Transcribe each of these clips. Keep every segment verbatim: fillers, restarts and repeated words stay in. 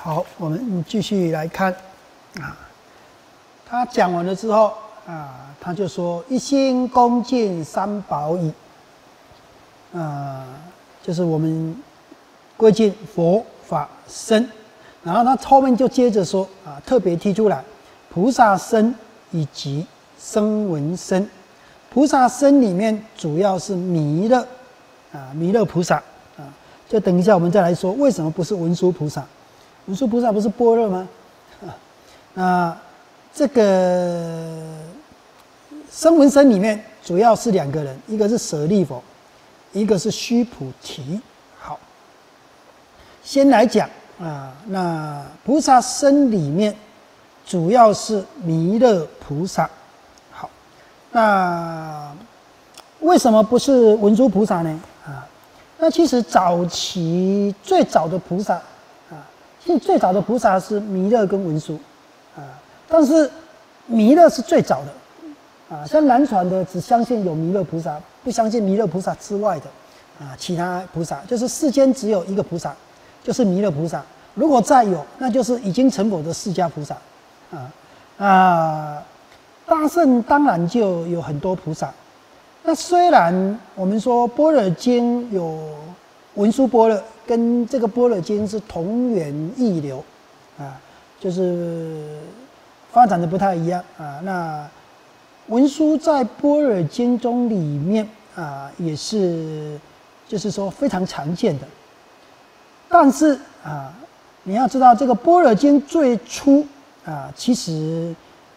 好，我们继续来看啊。他讲完了之后啊，他就说：“一心恭敬三宝矣。”啊，就是我们归敬佛法僧。然后他后面就接着说啊，特别提出来，菩萨僧以及声闻僧。菩萨僧里面主要是弥勒啊，弥勒菩萨啊。就等一下我们再来说，为什么不是文殊菩萨？文殊菩萨不是般若吗？啊，那这个声闻僧里面主要是两个人，一个是舍利弗，一个是须菩提。好，先来讲啊，那菩萨僧里面主要是弥勒菩萨。好，那为什么不是文殊菩萨呢？啊，那其实早期最早的菩萨啊，其实最早的菩萨是弥勒跟文殊啊，但是弥勒是最早的啊，像南传的只相信有弥勒菩萨，不相信弥勒菩萨之外的啊其他菩萨，就是世间只有一个菩萨，就是弥勒菩萨。如果再有，那就是已经成佛的释迦菩萨啊啊。大圣当然就有很多菩萨。那虽然我们说般若经有文殊般若，跟这个般若经是同源异流啊，就是发展的不太一样啊。那文殊在般若经中里面啊，也是就是说非常常见的。但是啊，你要知道这个般若经最初啊，其实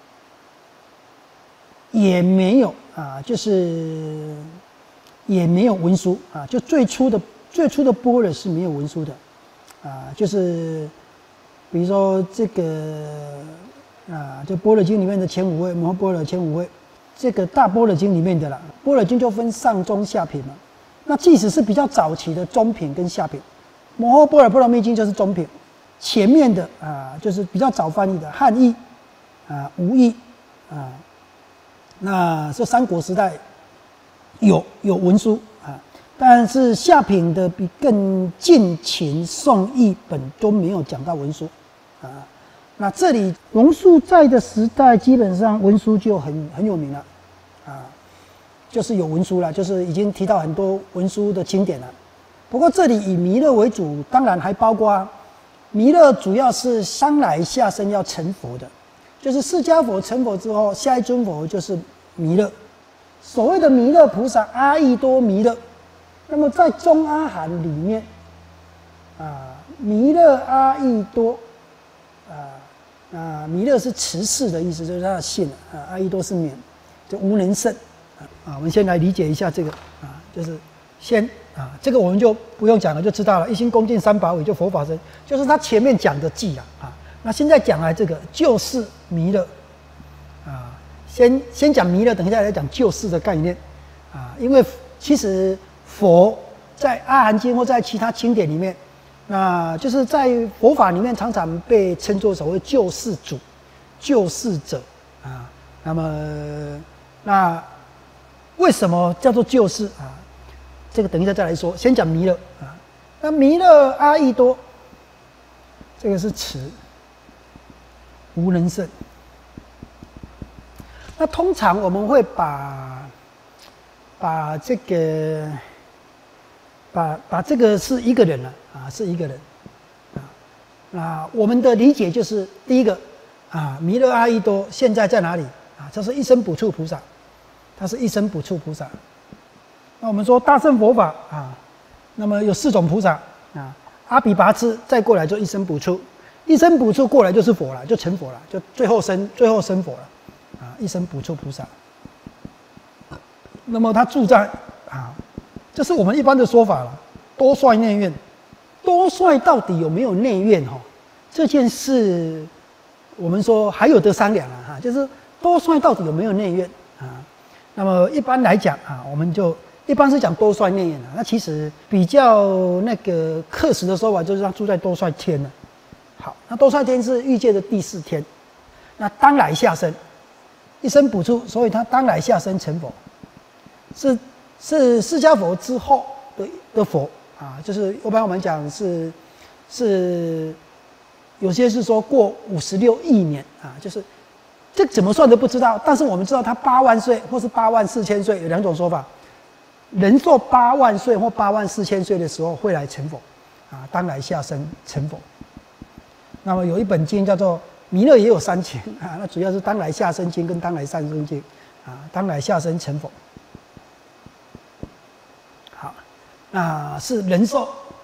也没有啊，就是也没有文殊啊，就最初的最初的般若是没有文殊的啊，就是比如说这个啊，就般若经里面的前五位，摩诃般若前五位，这个大般若经里面的啦，般若经就分上中下品嘛。那即使是比较早期的中品跟下品，摩诃般若波罗蜜经就是中品，前面的啊就是比较早翻译的汉译啊、吴译啊。那是三国时代有有文殊啊，但是下品的比更近秦宋译本都没有讲到文殊啊。那这里龙树在的时代，基本上文殊就很很有名了啊，就是有文殊了，就是已经提到很多文殊的经典了。不过这里以弥勒为主，当然还包括弥勒主要是上来下生要成佛的。就是释迦佛成佛之后，下一尊佛就是弥勒。所谓的弥勒菩萨，阿逸多弥勒。那么在中阿含里面，啊，弥勒阿逸多，啊啊，弥勒是持世的意思，就是他的姓啊，阿逸多是免，就无能胜啊。我们先来理解一下这个啊，就是先啊，这个我们就不用讲了，就知道了。一心恭敬三宝，也就佛法僧，就是他前面讲的记啊啊。那现在讲来这个就是弥勒啊，先先讲弥勒，等一下来讲救世的概念啊，因为其实佛在阿含经或在其他经典里面，那就是在佛法里面常常被称作所谓救世主、救世者啊。那么那为什么叫做救世啊？这个等一下再来说，先讲弥勒啊。那弥勒阿逸多，这个是持。无能胜。那通常我们会把把这个把把这个是一个人了啊，是一个人啊。那我们的理解就是第一个啊，弥勒阿逸多现在在哪里啊？这是一生补处菩萨，他是一生补处菩萨。那我们说大乘佛法啊，那么有四种菩萨啊，阿比跋致再过来就一生补处。一生补处过来就是佛了，就成佛了，就最后生最后生佛了，啊，一生补处菩萨。那么他住在啊，这是我们一般的说法了，多帅内院。多帅到底有没有内院哈？这件事我们说还有得商量啊哈，就是多帅到底有没有内院啊？那么一般来讲啊，我们就一般是讲多帅内院啊，那其实比较那个客实的说法就是他住在多帅天了。好，那多帅天是欲界的第四天，那当来下生，一生补处，所以他当来下生成佛，是是释迦佛之后的的佛啊，就是一般我们讲是是有些是说过五十六亿年啊，就是这怎么算都不知道。但是我们知道他八万岁或是八万四千岁，有两种说法。人寿八万岁或八万四千岁的时候会来成佛，啊，当来下生成佛。那么有一本经叫做《弥勒》，也有三经啊，那主要是当来下生经跟当来上生经，啊，当来下生成佛。好，那是人寿，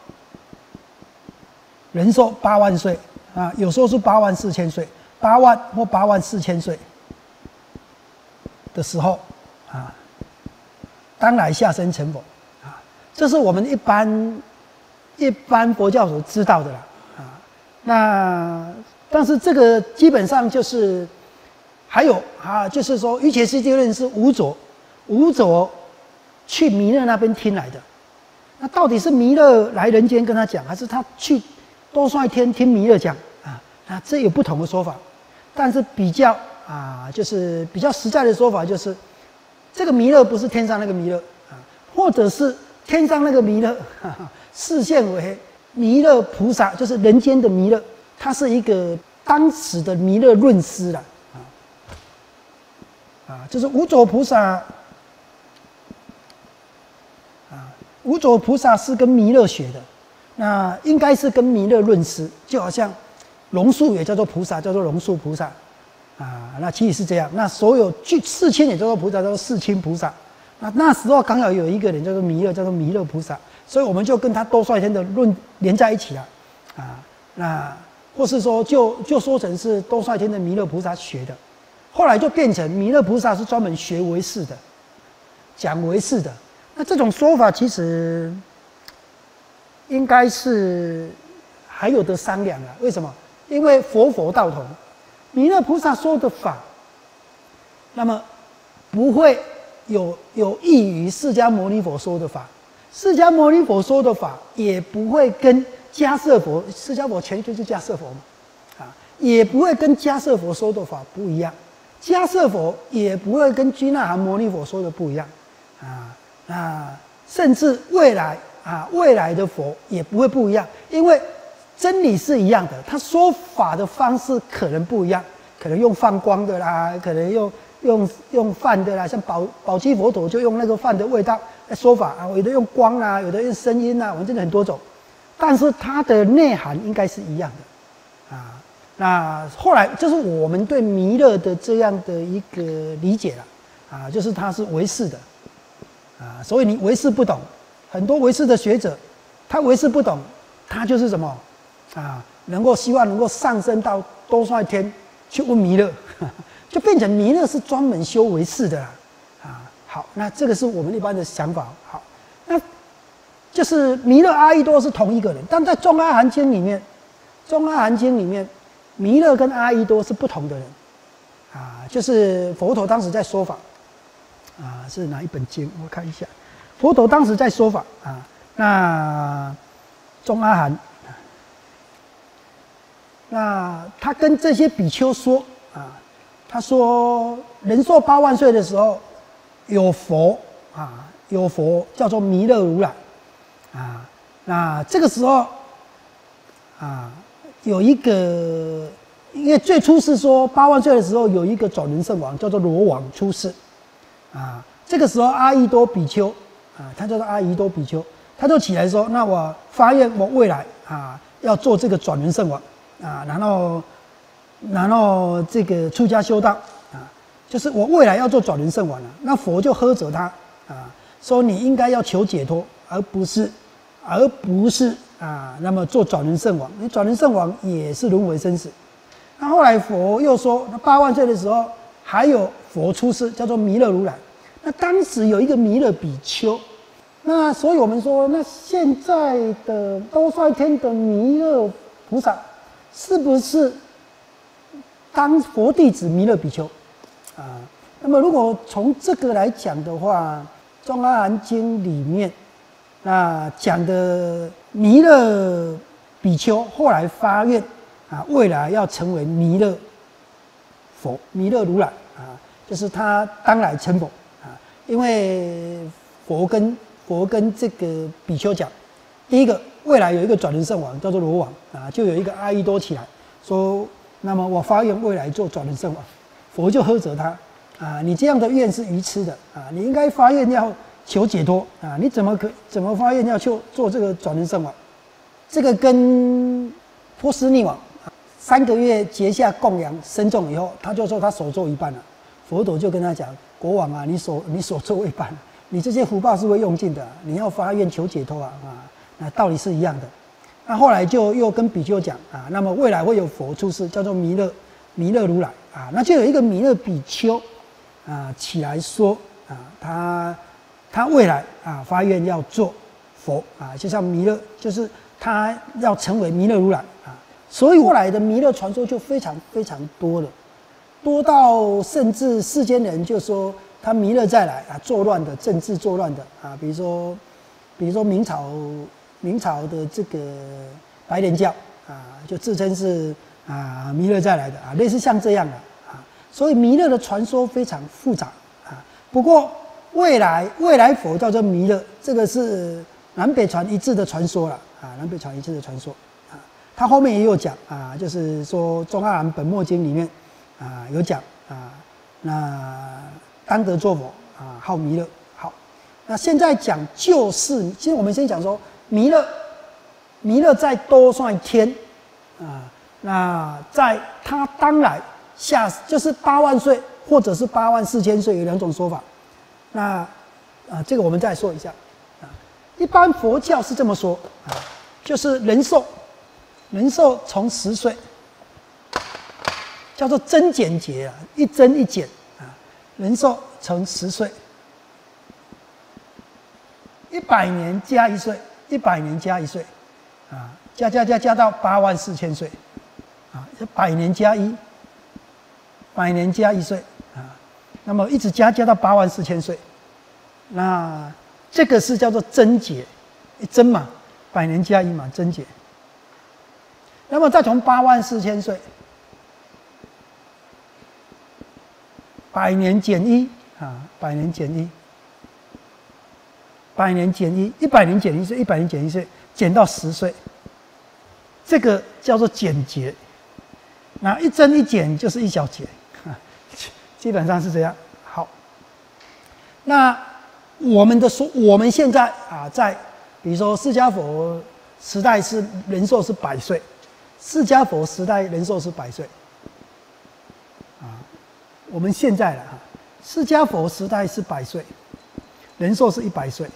人寿八万岁啊，有时候是八万四千岁，八万或八万四千岁的时候啊。当来下生成佛，啊，这是我们一般一般佛教所知道的啦，啊，那但是这个基本上就是还有啊，就是说瑜伽师地论是无着，无着去弥勒那边听来的，那到底是弥勒来人间跟他讲，还是他去多帅天听弥勒讲啊？那这有不同的说法，但是比较啊，就是比较实在的说法就是。这个弥勒不是天上那个弥勒啊，或者是天上那个弥勒，哈哈，视现为弥勒菩萨，就是人间的弥勒，他是一个当时的弥勒论师了啊，啊，就是无着菩萨啊，无着菩萨是跟弥勒学的，那应该是跟弥勒论师，就好像龙树也叫做菩萨，叫做龙树菩萨。啊，那其实是这样。那所有具世亲也叫做菩萨，叫做世亲菩萨。那那时候刚好有一个人叫做弥勒，叫做弥勒菩萨，所以我们就跟他多帅天的论连在一起了。啊，那或是说就就说成是多帅天的弥勒菩萨学的，后来就变成弥勒菩萨是专门学唯识的，讲唯识的。那这种说法其实应该是还有得商量了。为什么？因为佛佛道同。弥勒菩萨说的法，那么不会有有异于释迦牟尼佛说的法，释迦牟尼佛说的法也不会跟迦摄佛，释迦佛前就是迦摄佛嘛，啊，也不会跟迦摄佛说的法不一样，迦摄佛也不会跟居那含牟尼佛说的不一样，啊，那甚至未来啊未来的佛也不会不一样，因为。真理是一样的，他说法的方式可能不一样，可能用放光的啦，可能用用用饭的啦，像宝宝积佛陀就用那个饭的味道来说法啊，有的用光啦，有的用声音啦，我们真的很多种，但是它的内涵应该是一样的啊。那后来就是我们对弥勒的这样的一个理解了啊，就是他是唯识的啊，所以你唯识不懂，很多唯识的学者，他唯识不懂，他就是什么？啊，能够希望能够上升到多帅天去问弥勒，就变成弥勒是专门修唯识的啦。啊，好，那这个是我们一般的想法。好，那就是弥勒阿逸多是同一个人，但在《中阿含经》里面，《中阿含经》里面，弥勒跟阿逸多是不同的人。啊，就是佛陀当时在说法，啊，是哪一本经？我看一下，佛陀当时在说法啊，那中阿含。那他跟这些比丘说啊，他说人寿八万岁的时候，有佛啊，有佛叫做弥勒如来啊。那这个时候啊，有一个，因为最初是说八万岁的时候有一个转轮圣王叫做罗王出世啊。这个时候阿逸多比丘啊，他叫做阿逸多比丘，他就起来说：“那我发愿，我未来啊要做这个转轮圣王。”啊，然后，然后这个出家修道啊，就是我未来要做转轮圣王了。那佛就呵责他啊，说你应该要求解脱，而不是，而不是啊，那么做转轮圣王。你转轮圣王也是轮回生死。那后来佛又说，八万岁的时候还有佛出世，叫做弥勒如来。那当时有一个弥勒比丘，那所以我们说，那现在的多帅天的弥勒菩萨。是不是当佛弟子弥勒比丘啊？那么如果从这个来讲的话，《中阿含经》里面那讲的弥勒比丘后来发愿啊，未来要成为弥勒佛、弥勒如来啊，就是他当来成佛啊。因为佛跟佛跟这个比丘讲，第一个。未来有一个转轮圣王叫做罗王啊，就有一个阿逸多起来说，那么我发愿未来做转轮圣王，佛就呵责他啊，你这样的愿是愚痴的啊，你应该发愿要求解脱啊，你怎么可怎么发愿要去做这个转轮圣王？这个跟波斯匿王三个月结下供养僧众以后，他就说他所做一半了，佛陀就跟他讲，国王啊，你所你所做一半，你这些福报是会用尽的，你要发愿求解脱啊啊，那道理是一样的。那后来就又跟比丘讲啊，那么未来会有佛出世，叫做弥勒弥勒如来啊，那就有一个弥勒比丘啊起来说啊，他他未来啊发愿要做佛啊，就像弥勒，就是他要成为弥勒如来啊，所以后来的弥勒传说就非常非常多了，多到甚至世间人就说他弥勒再来啊，作乱的政治作乱的啊，比如说比如说明朝。明朝的这个白莲教啊，就自称是啊弥勒再来的啊，类似像这样的啊，所以弥勒的传说非常复杂啊。不过未来未来佛叫做弥勒，这个是南北传一致的传说了啊，南北传一致的传说啊。他后面也有讲啊，就是说《中阿含本末经》里面啊有讲啊，那当得作佛啊，号弥勒。好，那现在讲救世，其实我们先讲说。弥勒，弥勒再多算天，啊，那在他当来下就是八万岁，或者是八万四千岁，有两种说法。那啊，这个我们再说一下啊。一般佛教是这么说啊，就是人寿，人寿从十岁，叫做增减劫啊，一增一减啊，人寿从十岁，一百年加一岁。一百年加一岁，啊，加加加加到八万四千岁，啊，百年加一，百年加一岁，啊，那么一直加加到八万四千岁，那这个是叫做增劫，增嘛，百年加一嘛，增劫。那么再从八万四千岁，百年减一，啊，百年减一。百年减一，一百年减一岁，一百年减一岁，减到十岁，这个叫做减劫。那一增一减就是一小节，基本上是这样。好，那我们的说，我们现在啊，在比如说释迦佛时代是人寿是百岁，释迦佛时代人寿是百岁，啊，我们现在了哈，释迦佛时代是百岁，人寿是一百岁。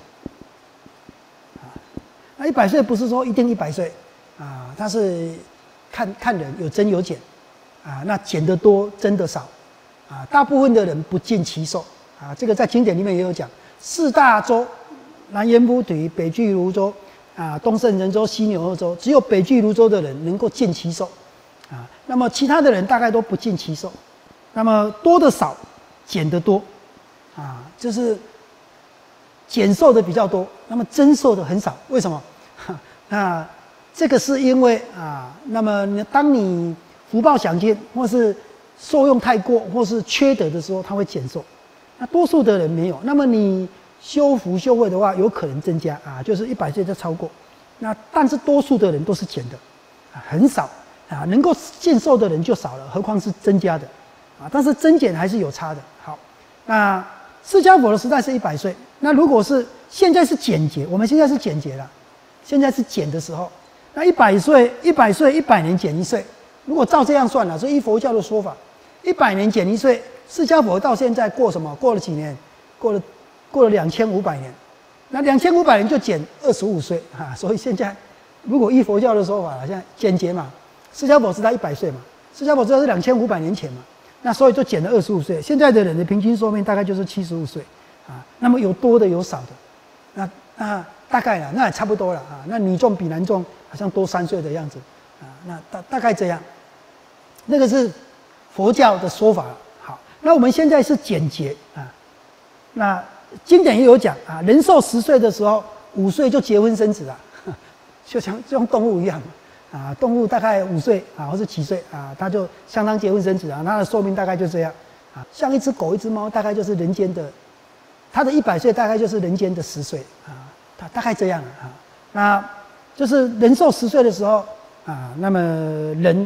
那一百岁不是说一定一百岁啊，它是看看人有增有减啊，那减得多增得少啊，大部分的人不尽其寿啊，这个在经典里面也有讲，四大洲，南阎浮提、北俱泸州啊、东胜人州、西牛贺州，只有北俱泸州的人能够尽其寿啊，那么其他的人大概都不尽其寿，那么多的少，减得多啊，就是减寿的比较多，那么增寿的很少，为什么？那这个是因为啊，那么当你福报享尽，或是受用太过，或是缺德的时候，它会减寿。那多数的人没有，那么你修福修慧的话，有可能增加啊，就是一百岁就超过。那但是多数的人都是减的，啊，很少啊，能够减寿的人就少了，何况是增加的啊？但是增减还是有差的。好，那释迦佛的时代是一百岁，那如果是现在是减劫，我们现在是减劫了。现在是减的时候，那一百岁，一百岁，一百年减一岁。如果照这样算了，所以依佛教的说法，一百年减一岁，释迦佛到现在过什么？过了几年？过了，过了两千五百年。那两千五百年就减二十五岁啊！所以现在，如果依佛教的说法，现在减劫嘛，释迦佛时代一百岁嘛，释迦佛时代是两千五百年前嘛，那所以就减了二十五岁。现在的人的平均寿命大概就是七十五岁啊。那么有多的有少的，那那。大概啦，那也差不多了啊。那女众比男众好像多三岁的样子啊。那大大概这样，那个是佛教的说法。好，那我们现在是减劫啊。那经典也有讲啊，人寿十岁的时候，五岁就结婚生子了，就像就像动物一样啊。动物大概五岁啊，或是几岁啊，它就相当结婚生子啊。它的寿命大概就这样啊。像一只狗、一只猫，大概就是人间的，它的一百岁大概就是人间的十岁啊。大概这样啊，那就是人寿十岁的时候啊，那么人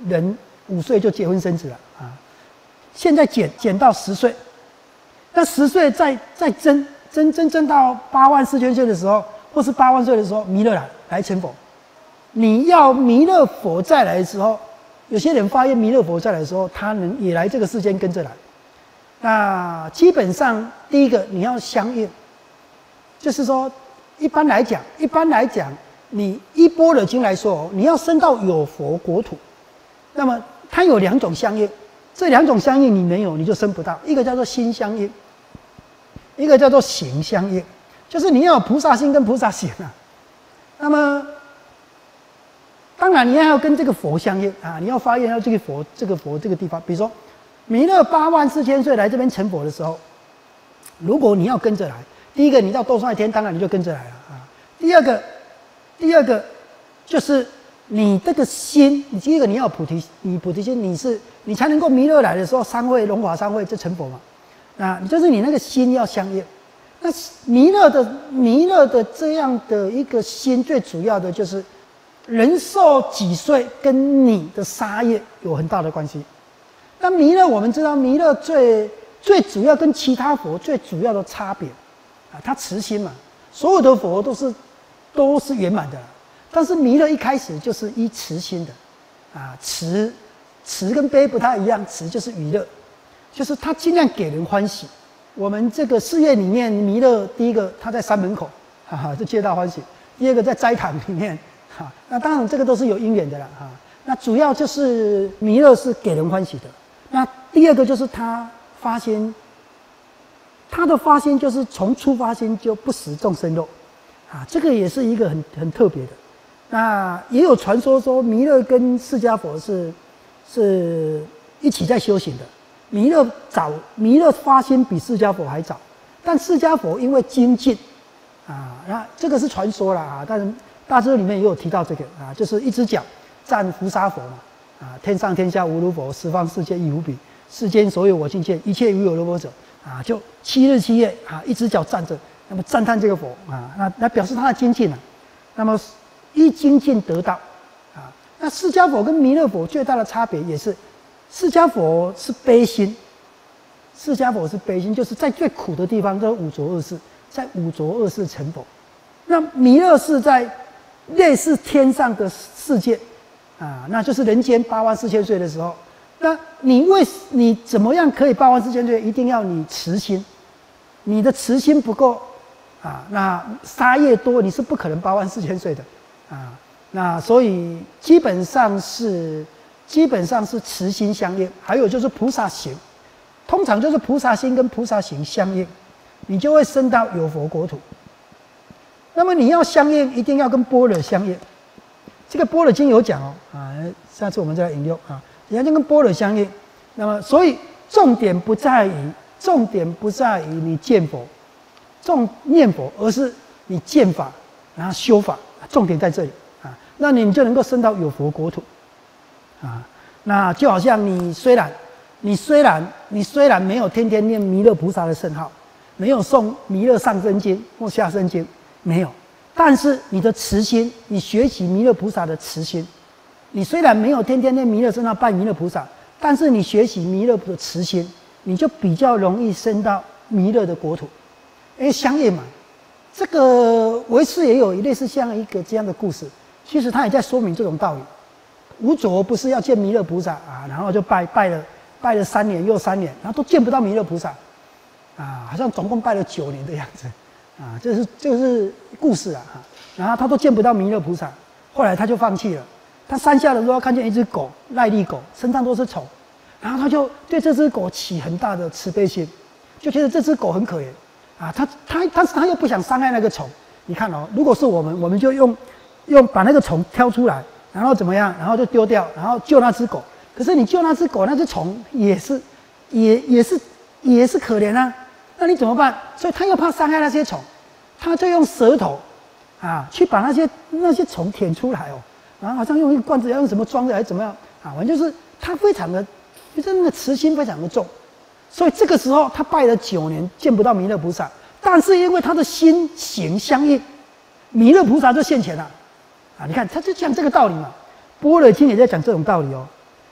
人五岁就结婚生子了啊，现在减减到十岁，那十岁再再增增增增到八万四千岁的时候，或是八万岁的时候，弥勒来来成佛。你要弥勒佛再来的时候，有些人发现弥勒佛再来的时候，他能也来这个世间跟着来。那基本上第一个你要相应，就是说一般来讲，一般来讲，你依般若经来说，你要升到有佛国土，那么它有两种相应，这两种相应你没有，你就升不到。一个叫做心相应，一个叫做行相应，就是你要有菩萨心跟菩萨行啊。那么当然你要跟这个佛相应啊，你要发愿要这个佛这个佛这个地方，比如说弥勒八万四千岁来这边成佛的时候，如果你要跟着来，第一个你到兜率天，当然你就跟着来了啊。第二个，第二个就是你这个心，你第一个你要有菩提，你菩提心，你是你才能够弥勒来的时候三会龙华三会就成佛嘛。啊，就是你那个心要相应。那弥勒的弥勒的这样的一个心，最主要的就是人寿几岁跟你的杀业有很大的关系。那弥勒我们知道，弥勒最最主要跟其他佛最主要的差别啊，他慈心嘛，所有的佛都是都是圆满的，但是弥勒一开始就是依慈心的啊，慈慈跟悲不太一样，慈就是娱乐，就是他尽量给人欢喜。我们这个寺院里面，弥勒第一个他在山门口，哈哈，就皆大欢喜；第二个在斋堂里面，哈，那当然这个都是有因缘的啦，哈。那主要就是弥勒是给人欢喜的。那第二个就是他发心，他的发心就是从出发心就不食众生肉，啊，这个也是一个很很特别的。那也有传说说弥勒跟释迦佛是是一起在修行的。弥勒早，弥勒发心比释迦佛还早，但释迦佛因为精进，啊，那这个是传说啦啊，但是大智里面也有提到这个啊，就是一只脚占拂沙佛嘛，啊，天上天下无如佛，十方世界亦无比，世间所有我净见，一切无有如佛者，啊，就七日七夜啊，一只脚站着，那么赞叹这个佛啊，那那表示他的精进啊，那么依精进得道啊，那释迦佛跟弥勒佛最大的差别也是。释迦佛是悲心，释迦佛是悲心，就是在最苦的地方，就是五浊恶世，在五浊恶世成佛。那弥勒是在类似天上的世界，啊，那就是人间八万四千岁的时候。那你为你怎么样可以八万四千岁？一定要你慈心，你的慈心不够，啊，那杀业多，你是不可能八万四千岁的，啊，那所以基本上是。基本上是慈心相应，还有就是菩萨行，通常就是菩萨心跟菩萨行相应，你就会升到有佛国土。那么你要相应，一定要跟般若相应。这个般若经有讲哦，啊，下次我们再来引用啊，你要跟般若相应。那么所以重点不在于重点不在于你见佛、重念佛，而是你见法，然后修法，重点在这里啊，那你就能够升到有佛国土。啊，那就好像你虽然，你虽然你虽然没有天天念弥勒菩萨的圣号，没有诵弥勒上生经或下生经，没有，但是你的慈心，你学习弥勒菩萨的慈心，你虽然没有天天念弥勒圣号拜弥勒菩萨，但是你学习弥勒的慈心，你就比较容易升到弥勒的国土，因为相应嘛。这个唯识也有类似像一个这样的故事，其实他也在说明这种道理。无着不是要见弥勒菩萨啊，然后就拜拜了，拜了三年又三年，然后都见不到弥勒菩萨，啊，好像总共拜了九年的样子，啊，这是这是故事啊，然后他都见不到弥勒菩萨，后来他就放弃了。他山下的时候看见一只狗，癩痢狗，身上都是虫，然后他就对这只狗起很大的慈悲心，就觉得这只狗很可怜，啊，他他但是他又不想伤害那个虫。你看哦，如果是我们，我们就用用把那个虫挑出来。然后怎么样？然后就丢掉，然后救那只狗。可是你救那只狗，那只虫也是，也也是也是可怜啊。那你怎么办？所以他又怕伤害那些虫，他就用舌头啊去把那些那些虫舔出来哦。然后好像用一个罐子，要用什么装的还是怎么样啊？反正就是他非常的，就是那个慈心非常的重。所以这个时候他拜了九年，见不到弥勒菩萨，但是因为他的心行相应，弥勒菩萨就现前了。啊，你看，他就讲这个道理嘛，《般若经》也在讲这种道理哦。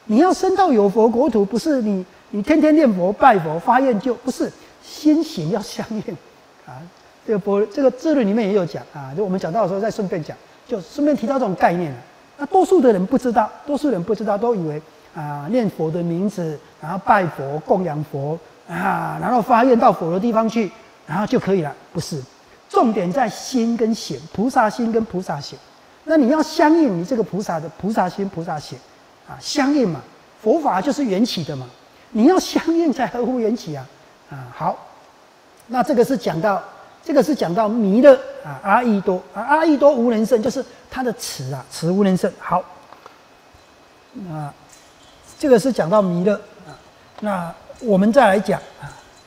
你要升到有佛国土，不是你你天天念佛拜佛发愿就不是，心行要相应啊。这个波这个智论里面也有讲啊，就我们讲到的时候再顺便讲，就顺便提到这种概念了。那多数的人不知道，多数人不知道，都以为啊念佛的名字，然后拜佛供养佛啊，然后发愿到佛的地方去，然后就可以了，不是。重点在心跟行，菩萨心跟菩萨行。那你要相应你这个菩萨的菩萨心、菩萨行啊，相应嘛。佛法就是缘起的嘛，你要相应才合乎缘起啊。啊，好，那这个是讲到，这个是讲到弥勒啊，阿逸多啊，阿逸多无人胜，就是他的慈啊，慈无人胜。好，那这个是讲到弥勒啊，那我们再来讲啊。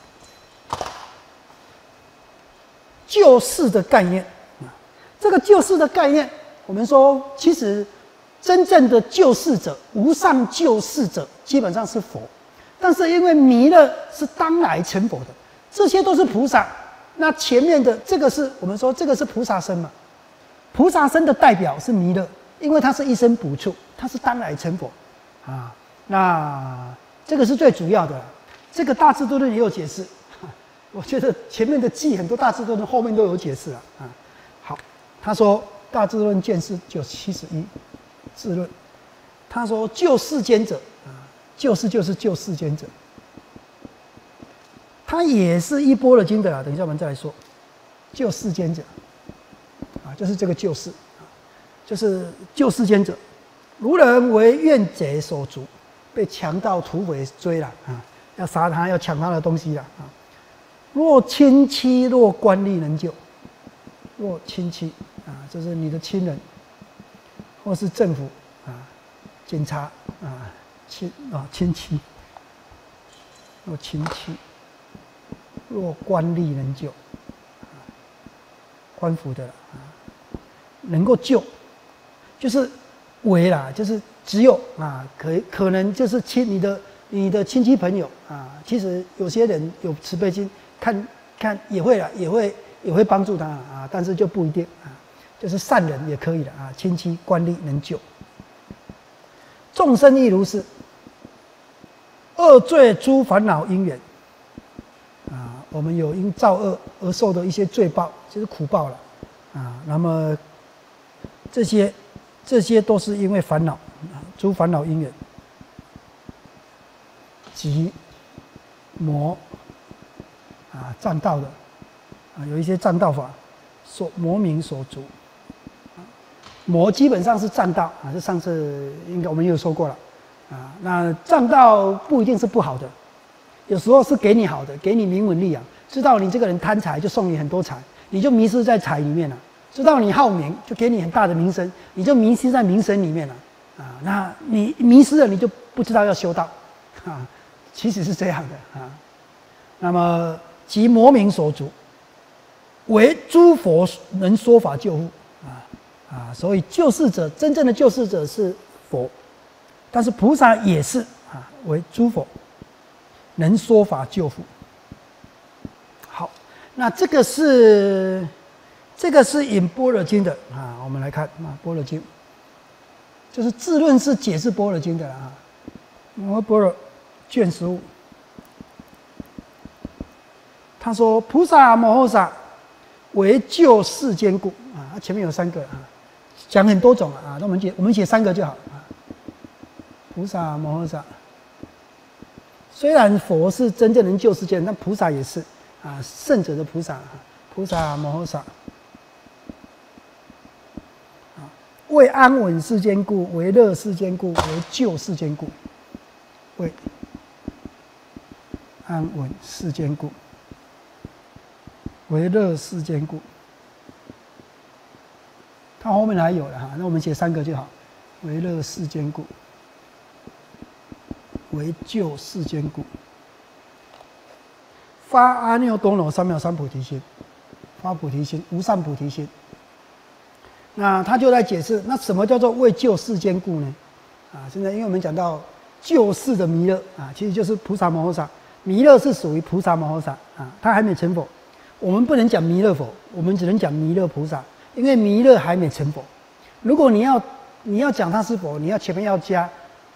救世的概念啊，这个救世的概念，我们说，其实真正的救世者、无上救世者，基本上是佛。但是因为弥勒是当来成佛的，这些都是菩萨。那前面的这个是我们说这个是菩萨身嘛？菩萨身的代表是弥勒，因为他是一生补处，他是当来成佛啊。那这个是最主要的。这个大智度论也有解释。我觉得前面的记很多大智度论后面都有解释了啊。好，他说大智度论卷四九七十一智论，他说救世间者啊，救世就是救世间者，他也是一般若经的啦。等一下我们再来说，救世间者啊，就是这个救世啊，就是救世间者，如人为怨贼所逐，被强盗土匪追了啊，要杀他，要抢他的东西了啊。若亲戚，若官吏能救。若亲戚啊，就是你的亲人，或是政府啊、警察啊、亲啊亲戚。若亲戚，若官吏能救，啊、官府的啊，能够救，就是为啦，就是只有啊，可可能就是亲你的你的亲戚朋友啊，其实有些人有慈悲心。看看也会了，也会也会帮助他啊，但是就不一定啊，就是善人也可以了啊，亲戚官吏能救。众生亦如是，恶罪诸烦恼因缘啊，我们有因造恶而受的一些罪报，就是苦报了啊。那么这些这些都是因为烦恼啊，诸烦恼因缘，即魔。啊，障道的啊，有一些障道法，所魔名所逐。啊，魔基本上是障道啊，这上次应该我们也有说过了啊。那障道不一定是不好的，有时候是给你好的，给你名闻利养，知道你这个人贪财就送你很多财，你就迷失在财里面了；知道你好名，就给你很大的名声，你就迷失在名声里面了。啊，那你迷失了，你就不知道要修道啊，其实是这样的啊。那么。即魔名所逐，为诸佛能说法救护啊啊！所以救世者，真正的救世者是佛，但是菩萨也是啊，为诸佛能说法救护。好，那这个是这个是引般若经的啊，我们来看啊，般若经就是自论是解释般若经的啊，摩般若卷十五。他说：“菩萨摩诃萨为救世间故啊，前面有三个啊，讲很多种啊，那我们写我们写三个就好啊。菩萨摩诃萨，虽然佛是真正能救世间，但菩萨也是啊，圣者的菩萨，菩萨摩诃萨啊，为安稳世间故，为乐世间故，为救世间故，为安稳世间故。”为乐世间故，它后面还有了哈，那我们写三个就好。为乐世间故，为救世间故，发阿耨多罗三藐三菩提心，发菩提心，无上菩提心。那他就在解释，那什么叫做为救世间故呢？啊，现在因为我们讲到救世的弥勒啊，其实就是菩萨摩诃萨。弥勒是属于菩萨摩诃萨啊，他还没成佛。我们不能讲弥勒佛，我们只能讲弥勒菩萨，因为弥勒还没成佛。如果你要你要讲他是佛，你要前面要加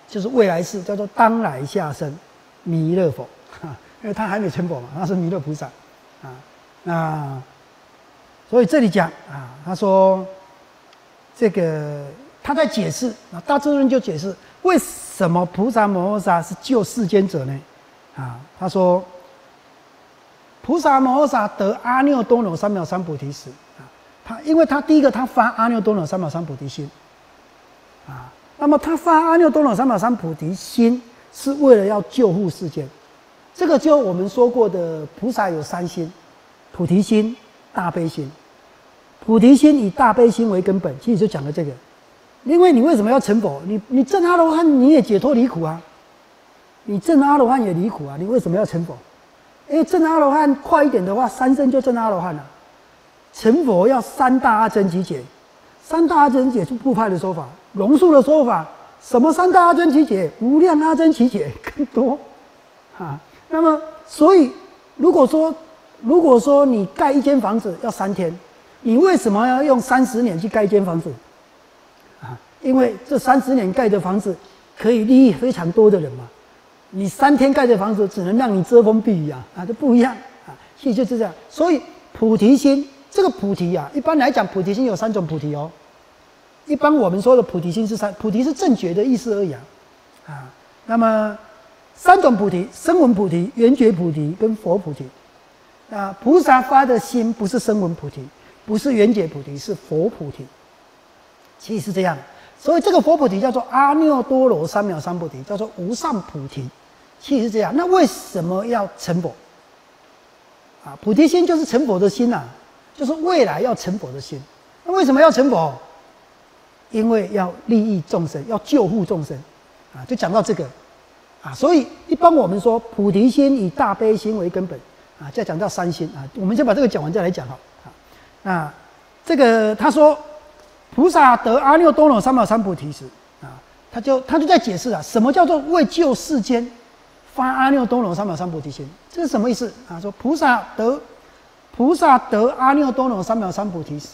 就是未来世，叫做当来下生弥勒佛，啊，因为他还没成佛嘛，他是弥勒菩萨，啊，那所以这里讲啊，他说这个他在解释啊，大智论就解释为什么菩萨摩诃萨是救世间者呢？啊，他说菩萨摩诃萨得阿耨多罗三藐三菩提时，啊，他因为他第一个他发阿耨多罗三藐三菩提心，啊。那么他发阿耨多罗三藐三菩提心，是为了要救护世间。这个就我们说过的，菩萨有三心：菩提心、大悲心。菩提心以大悲心为根本，其实就讲了这个。因为你为什么要成佛？你你证阿罗汉，你也解脱离苦啊。你证阿罗汉也离苦啊，你为什么要成佛？因为证阿罗汉快一点的话，三生就证阿罗汉了。成佛要三大阿僧祇劫，三大阿僧祇劫是部派的说法。龙树的说法，什么三大阿僧祇劫？无量阿僧祇劫更多，啊，那么所以如果说如果说你盖一间房子要三天，你为什么要用三十年去盖一间房子？啊，因为这三十年盖的房子可以利益非常多的人嘛。你三天盖的房子只能让你遮风避雨啊，啊，这不一样啊，其实就是这样。所以菩提心这个菩提啊，一般来讲菩提心有三种菩提哦。一般我们说的菩提心是三，菩提是正觉的意思而已啊，啊，那么三种菩提：声闻菩提、缘觉菩提跟佛菩提。啊，菩萨发的心不是声闻菩提，不是缘觉菩提，是佛菩提。其实是这样，所以这个佛菩提叫做阿耨多罗三藐三菩提，叫做无上菩提。其实是这样，那为什么要成佛？啊，菩提心就是成佛的心啊，就是未来要成佛的心。那为什么要成佛？因为要利益众生，要救护众生，啊，就讲到这个，啊，所以一般我们说菩提心以大悲心为根本，啊，再讲到三心啊，我们先把这个讲完再来讲哈，啊，那这个他说菩萨得阿耨多罗三藐三菩提时，啊，他就他就在解释啊，什么叫做为救世间发阿耨多罗三藐三菩提心？这是什么意思啊？说菩萨得菩萨得阿耨多罗三藐三菩提时，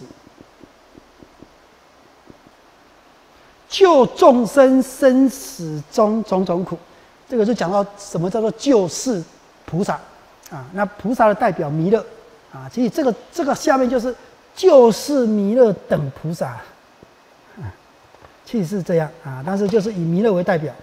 救众生生死中种种苦，这个就讲到什么叫做救世菩萨啊？那菩萨的代表弥勒啊，其实这个这个下面就是救世弥勒等菩萨，啊，其实是这样啊，但是就是以弥勒为代表，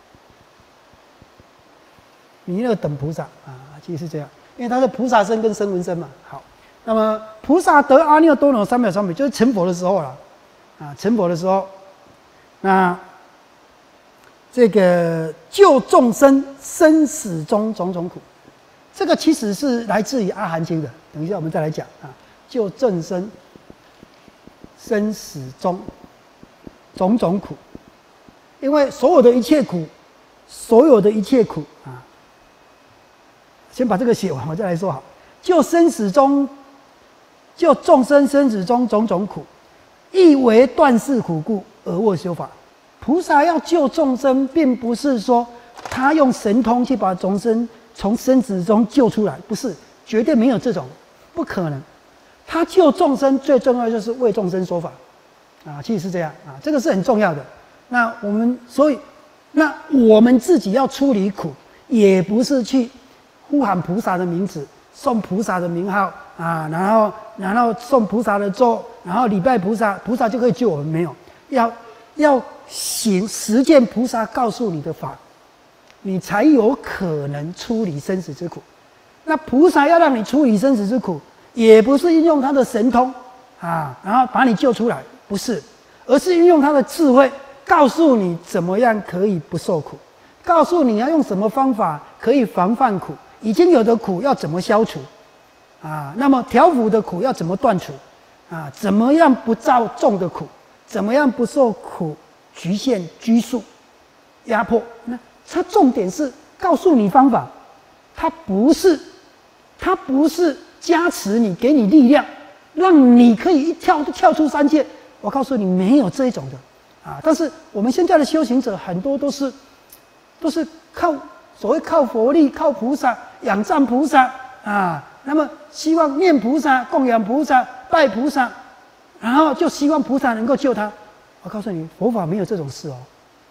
弥勒等菩萨啊，其实是这样，因为他是菩萨身跟声闻身嘛。好，那么菩萨得阿耨多罗三藐三菩提，就是成佛的时候了啊，成佛的时候。那这个救众生生死中种种苦，这个其实是来自于阿含经的。等一下我们再来讲啊，救众生生死中种种苦，因为所有的一切苦，所有的一切苦啊，先把这个写完，我再来说好。救生死中，救众生生死中种种苦，亦为断世苦故。而我修法，菩萨要救众生，并不是说他用神通去把众生从生死中救出来，不是，绝对没有这种，不可能。他救众生最重要就是为众生说法，啊，其实是这样啊，这个是很重要的。那我们所以，那我们自己要出离苦，也不是去呼喊菩萨的名字，诵菩萨的名号啊，然后然后诵菩萨的咒，然后礼拜菩萨，菩萨就可以救我们，没有。要要行实践菩萨告诉你的法，你才有可能出离生死之苦。那菩萨要让你出离生死之苦，也不是运用他的神通啊，然后把你救出来，不是，而是运用他的智慧，告诉你怎么样可以不受苦，告诉你要用什么方法可以防范苦，已经有的苦要怎么消除啊？那么调伏的苦要怎么断除啊？怎么样不造重的苦？怎么样不受苦局限、拘束、压迫？那它重点是告诉你方法，它不是，它不是加持你、给你力量，让你可以一跳就跳出三界。我告诉你，没有这一种的啊！但是我们现在的修行者很多都是，都是靠所谓靠佛力、靠菩萨、仰仗菩萨啊，那么希望念菩萨、供养菩萨、拜菩萨。然后就希望菩萨能够救他。我告诉你，佛法没有这种事哦。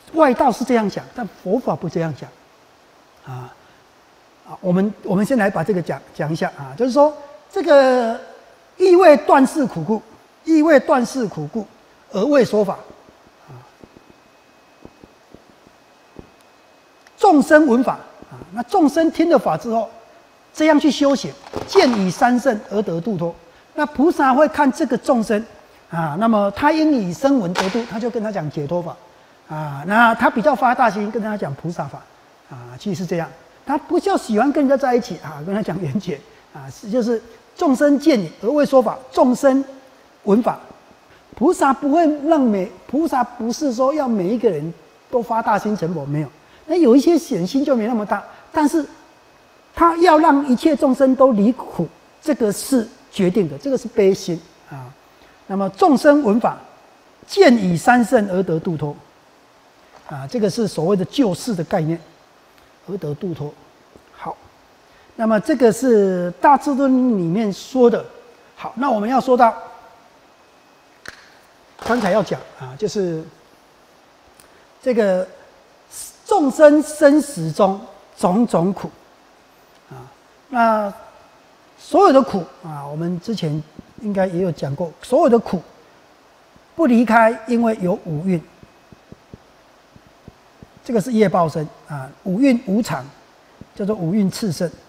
外道是这样讲，但佛法不这样讲，啊，啊，我们我们先来把这个讲讲一下啊，就是说这个亦谓断世苦故，亦谓断世苦故，而为说法，啊，众生闻法啊，那众生听了法之后，这样去修行，见以三圣而得度脱。那菩萨会看这个众生啊，那么他因以声闻得度，他就跟他讲解脱法。啊，那他比较发大心，跟他讲菩萨法，啊，其实是这样。他不叫喜欢跟人家在一起啊，跟他讲缘觉啊，是就是众生见你而为说法，众生闻法。菩萨不会让每菩萨不是说要每一个人都发大心成佛，没有。那有一些显心就没那么大，但是他要让一切众生都离苦，这个是决定的，这个是悲心啊。那么众生闻法，见以三圣而得度脱。啊，这个是所谓的救世的概念，而得度脱。好，那么这个是《大智论》里面说的。好，那我们要说到刚才要讲啊，就是这个众生生死中种种苦啊。那所有的苦啊，我们之前应该也有讲过，所有的苦不离开，因为有五蕴。这个是业报身啊，五蕴无常，叫做五蕴炽盛。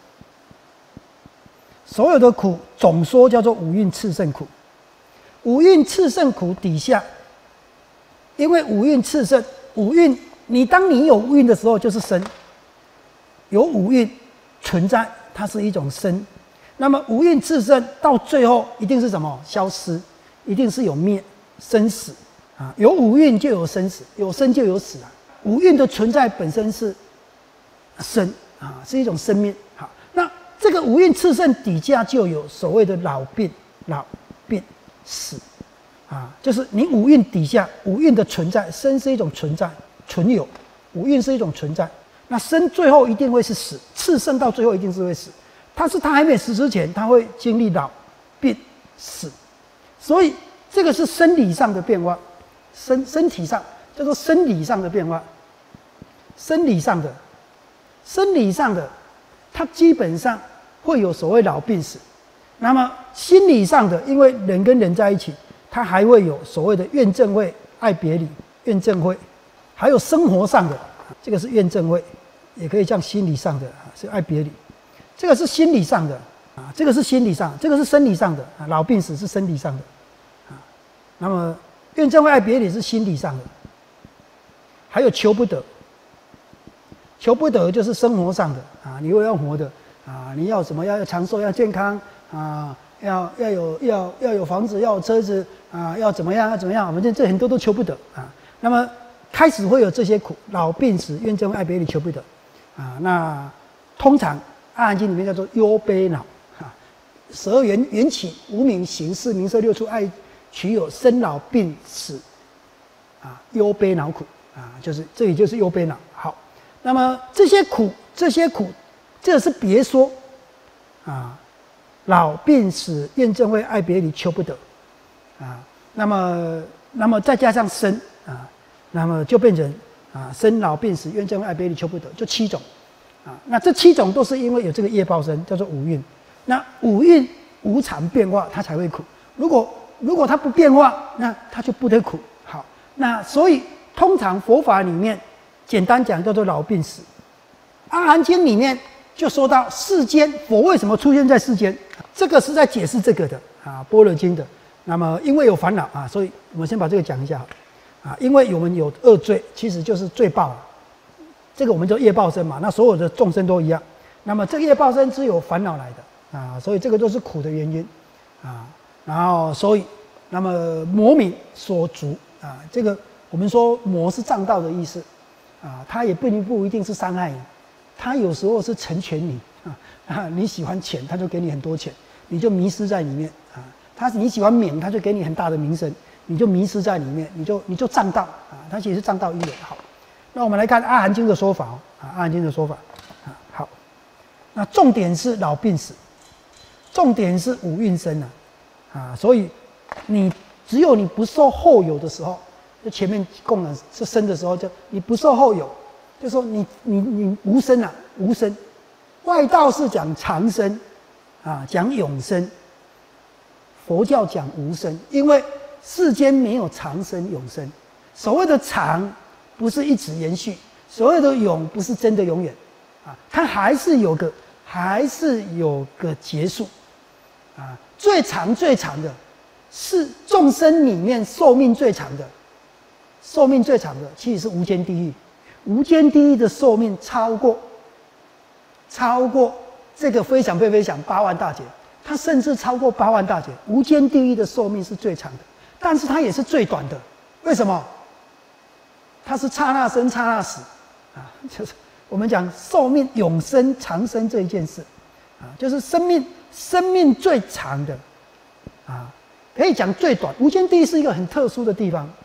所有的苦总说叫做五蕴炽盛苦。五蕴炽盛苦底下，因为五蕴炽盛，五蕴你当你有五蕴的时候就是生，有五蕴存在，它是一种生。那么五蕴炽盛到最后一定是什么？消失，一定是有灭生死啊。有五蕴就有生死，有生就有死啊。五蕴的存在本身是生啊，是一种生命。好，那这个五蕴炽盛底下就有所谓的老病、老病死啊，就是你五蕴底下五蕴的存在，生是一种存在，存有，五蕴是一种存在。那生最后一定会是死，炽盛到最后一定是会死。但是他还没死之前，他会经历老、病、死，所以这个是生理上的变化，身身体上。叫做生理上的变化，生理上的，生理上的，它基本上会有所谓老病死。那么心理上的，因为人跟人在一起，它还会有所谓的怨憎会、爱别离、怨憎会，还有生活上的，这个是怨憎会，也可以叫心理上的是爱别离，这个是心理上的啊，这个是心理上，这个是生理上的啊，老病死是生理上的啊，那么怨憎会、爱别离是心理上的。还有求不得，求不得就是生活上的啊，你又要活的啊，你要什么？要长寿，要健康啊，要要有要要有房子，要有车子啊，要怎么样？要怎么样？反正这很多都求不得啊。那么开始会有这些苦，老病死、怨憎会、爱别离、求不得啊。那通常《阿含经》里面叫做忧悲恼啊，十二缘缘起，无明、行、识、名色六处，爱取有，生老病死啊，忧悲恼苦。啊，就是这里就是忧悲恼。好，那么这些苦，这些苦，这是别说啊，老病死、怨憎会、爱别离、求不得啊。那么，那么再加上生啊，那么就变成啊，生老病死、怨憎会、爱别离、求不得，就七种啊。那这七种都是因为有这个业报身，叫做五蕴。那五蕴无常变化，它才会苦。如果如果它不变化，那它就不得苦。好，那所以。通常佛法里面，简单讲叫做老病死。阿含经里面就说到世间佛为什么出现在世间，这个是在解释这个的啊，般若经的。那么因为有烦恼啊，所以我们先把这个讲一下啊，因为我们有恶罪，其实就是罪报啊。这个我们叫业报身嘛，那所有的众生都一样。那么这个业报身是有烦恼来的啊，所以这个都是苦的原因啊。然后所以那么魔名所逐啊，这个。我们说魔是障道的意思，啊，它也不不一定是伤害你，它有时候是成全你啊啊，你喜欢钱，他就给你很多钱，你就迷失在里面啊。他你喜欢名，他就给你很大的名声，你就迷失在里面，你就你就障道啊。它其实是障道因缘。好，那我们来看阿含经的说法哦，啊，阿含经的说法啊，好，那重点是老病死，重点是五蕴生啊，啊，所以你只有你不受后有的时候。 就前面供了是生的时候，就你不受后有，就说你你你无生啊，无生。外道是讲长生，啊，讲永生。佛教讲无生，因为世间没有长生永生。所谓的长，不是一直延续；所谓的永，不是真的永远。啊，它还是有个，还是有个结束。啊，最长最长的，是众生里面寿命最长的。寿命最长的其实是无间地狱，无间地狱的寿命超过，超过这个非想非非想八万大劫，它甚至超过八万大劫。无间地狱的寿命是最长的，但是它也是最短的。为什么？它是刹那生刹那死，啊，就是我们讲寿命永生长生这一件事，啊，就是生命生命最长的，啊，可以讲最短。无间地狱是一个很特殊的地方。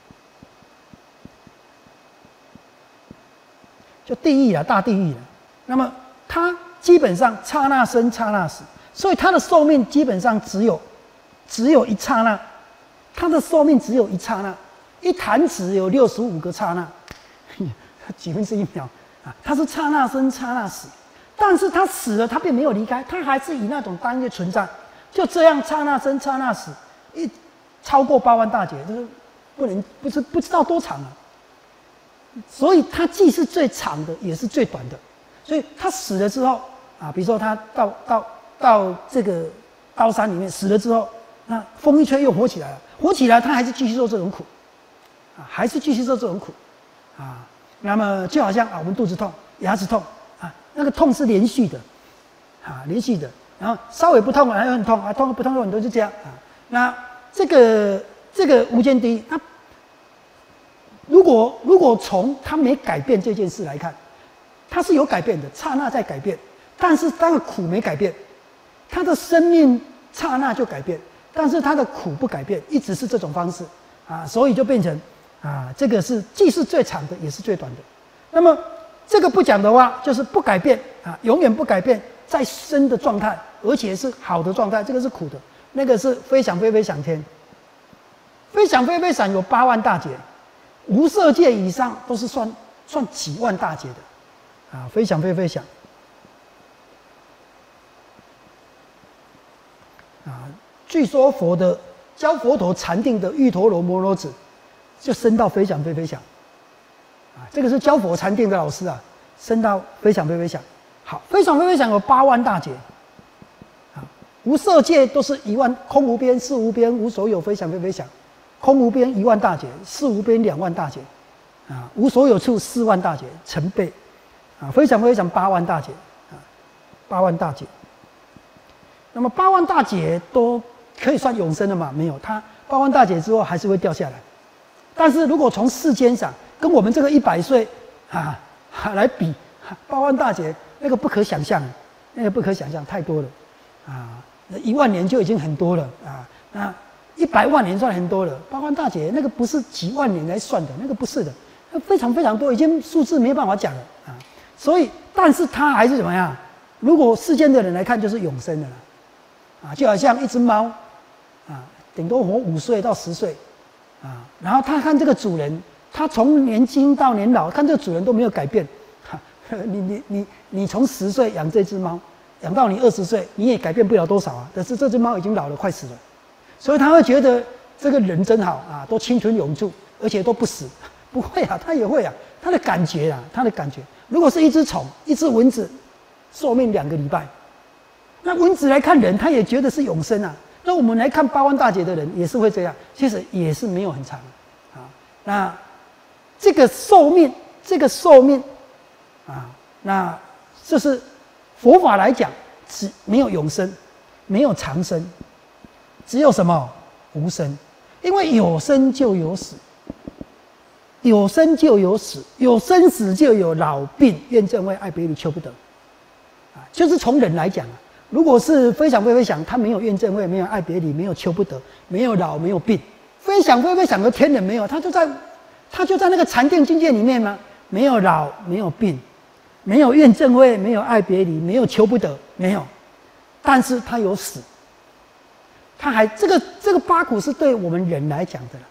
就地狱啊，大地狱了。那么它基本上刹那生刹那死，所以它的寿命基本上只有只有一刹那，它的寿命只有一刹那，一弹指有六十五个刹那，几分之一秒啊！它是刹那生刹那死，但是它死了，它并没有离开，它还是以那种单一存在，就这样刹那生刹那死，一超过八万大劫，就是不能不是不知道多长啊。所以它既是最长的，也是最短的。所以他死了之后啊，比如说他到到到这个刀山里面死了之后，那风一吹又活起来了，活起来他还是继续受这种苦，啊，还是继续受这种苦，啊，那么就好像啊，我们肚子痛、牙齿痛啊，那个痛是连续的，啊，连续的，然后稍微不痛还有很痛啊，痛不痛又很多，就这样啊。那这个这个无间地狱，它如果如果从他没改变这件事来看，他是有改变的，刹那在改变，但是他的苦没改变，他的生命刹那就改变，但是他的苦不改变，一直是这种方式啊，所以就变成啊，这个是既是最长的，也是最短的。那么这个不讲的话，就是不改变啊，永远不改变，在生的状态，而且是好的状态，这个是苦的，那个是非想非非想天，非想非非想有八万大劫。无色界以上都是算算几万大劫的，啊，非想非非想，啊，据说佛的教佛陀禅定的玉陀罗摩罗子，就升到非想非非想，啊，这个是教佛禅定的老师啊，升到非想非非想。好，非想非非想有八万大劫，啊，无色界都是一万，空无边，识无边，无所有，非想非非想。空无边一万大劫，识无边两万大劫，啊，无所有处四万大劫，成倍，啊，非想非想八万大劫，啊，八万大劫。那么八万大劫都可以算永生的嘛？没有，它八万大劫之后还是会掉下来。但是如果从世间上跟我们这个一百岁啊来比，八万大劫那个不可想象，那个不可想象，太多了，啊，一万年就已经很多了啊，那。一百万年算很多了，八万大劫那个不是几万年来算的，那个不是的，那非常非常多，已经数字没办法讲了啊。所以，但是它还是怎么样？如果世间的人来看，就是永生的了，啊，就好像一只猫，啊，顶多活五岁到十岁，啊，然后他看这个主人，他从年轻到年老，看这个主人都没有改变，哈，你你你你从十岁养这只猫，养到你二十岁，你也改变不了多少啊。但是这只猫已经老了，快死了。所以他会觉得这个人真好啊，都青春永驻，而且都不死。不会啊，他也会啊，他的感觉啊，他的感觉。如果是一只虫，一只蚊子，寿命两个礼拜，那蚊子来看人，他也觉得是永生啊。那我们来看八万大劫的人，也是会这样，其实也是没有很长啊。那这个寿命，这个寿命啊，那这是佛法来讲，只没有永生，没有长生。只有什么无生，因为有生就有死，有生就有死，有生死就有老病怨憎会爱别离求不得，啊，就是从人来讲啊，如果是非想非非想，他没有怨憎会，没有爱别离，没有求不得，没有老，没有病，非想非非想的天人没有，他就在他就在那个禅定境界里面吗？没有老，没有病，没有怨憎会，没有爱别离，没有求不得，没有，但是他有死。他还这个这个八苦是对我们人来讲的了，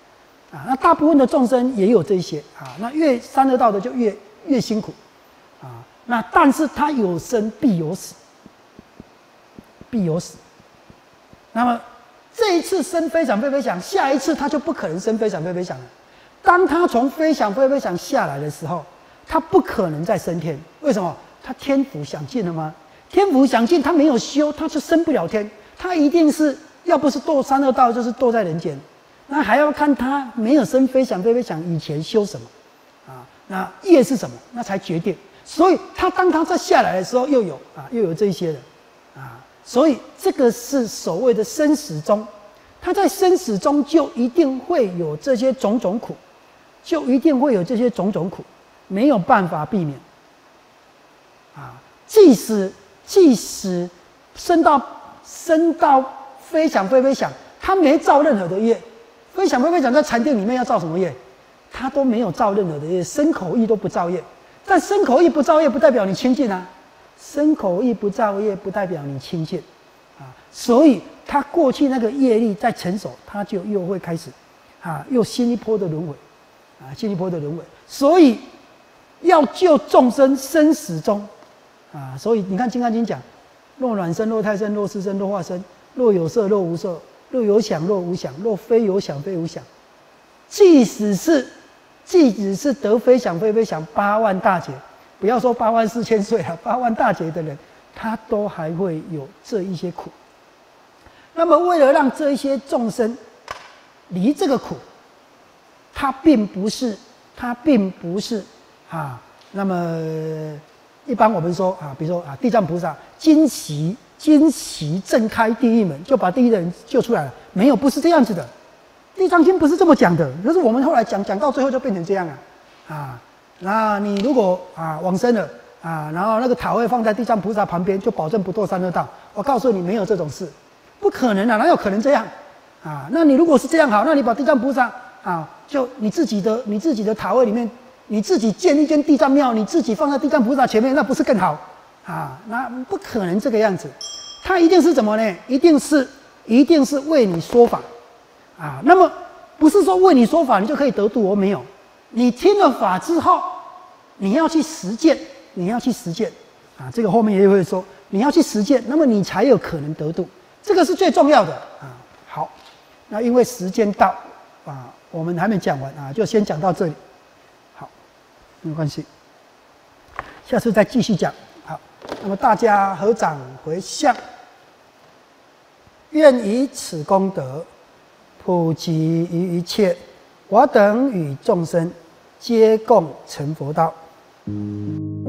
啊。那大部分的众生也有这些啊。那越三恶道的就越越辛苦啊。那但是他有生必有死，必有死。那么这一次生非想非非想，下一次他就不可能生非想非非想了。当他从非想非非想下来的时候，他不可能再升天。为什么？他天福享尽了吗？天福享尽，他没有修，他就升不了天。他一定是要不是堕三恶道，就是堕在人间。那还要看他没有生非想非非想以前修什么啊？那业是什么？那才决定。所以他当他再下来的时候，又有啊，又有这一些的啊。所以这个是所谓的生死中，他在生死中就一定会有这些种种苦，就一定会有这些种种苦，没有办法避免。啊，即使即使升到升到非想非非想，他没造任何的业。非想非非想在禅定里面要造什么业？他都没有造任何的业，身口意都不造业。但身口意不造业，不代表你清净啊。身口意不造业，不代表你清净啊。所以他过去那个业力在成熟，他就又会开始啊，又新一波的轮回啊，新一波的轮回。所以要救众生生死中啊，所以你看《金刚经》讲：若卵生，若胎生，若湿生，若化生；若有色，若无色；若有想，若无想；若非有想，非无想。即使是即使是得非想非非想八万大劫，不要说八万四千岁了，八万大劫的人，他都还会有这一些苦。那么，为了让这一些众生离这个苦，他并不是，他并不是啊。那么，一般我们说啊，比如说啊，地藏菩萨惊奇惊奇震开地狱门，就把地狱的人救出来了。没有，不是这样子的。地藏经不是这么讲的，可是我们后来讲讲到最后就变成这样了，啊，那你如果啊往生了啊，然后那个塔位放在地藏菩萨旁边，就保证不堕三恶道。我告诉你，没有这种事，不可能啊，哪有可能这样啊？那你如果是这样好，那你把地藏菩萨啊，就你自己的你自己的塔位里面，你自己建一间地藏庙，你自己放在地藏菩萨前面，那不是更好啊？那不可能这个样子，他一定是怎么呢？一定是一定是为你说法。啊，那么不是说为你说法你就可以得度，我没有。你听了法之后，你要去实践，你要去实践，啊，这个后面也会说，你要去实践，那么你才有可能得度，这个是最重要的啊。好，那因为时间到，啊，我们还没讲完啊，就先讲到这里。好，没关系，下次再继续讲。好，那么大家合掌回向，愿以此功德普及于一切，我等与众生皆共成佛道。